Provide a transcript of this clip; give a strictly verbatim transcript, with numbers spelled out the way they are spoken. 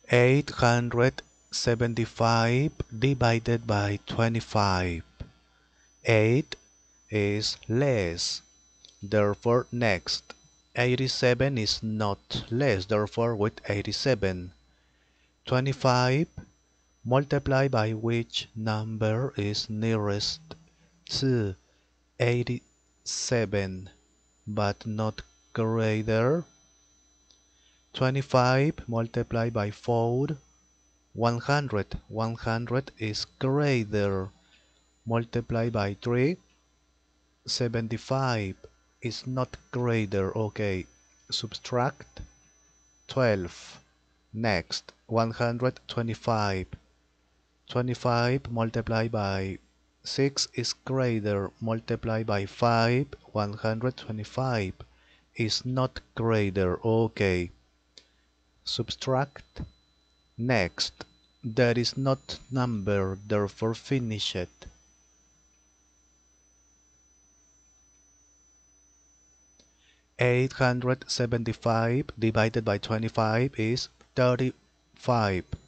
eight hundred seventy-five divided by twenty-five. eight is less, therefore next. eighty-seven is not less, therefore with eighty-seven. twenty-five multiplied by which number is nearest to eighty-seven but not greater. twenty-five multiplied by four, one hundred. one hundred is greater. Multiplied by three, seventy-five is not greater. Okay, subtract twelve. Next, one hundred twenty-five. twenty-five multiplied by six is greater. Multiplied by five, one hundred twenty-five is not greater. Okay, subtract. Next, there is not number, therefore finish it. eight hundred seventy-five divided by twenty-five is thirty-five.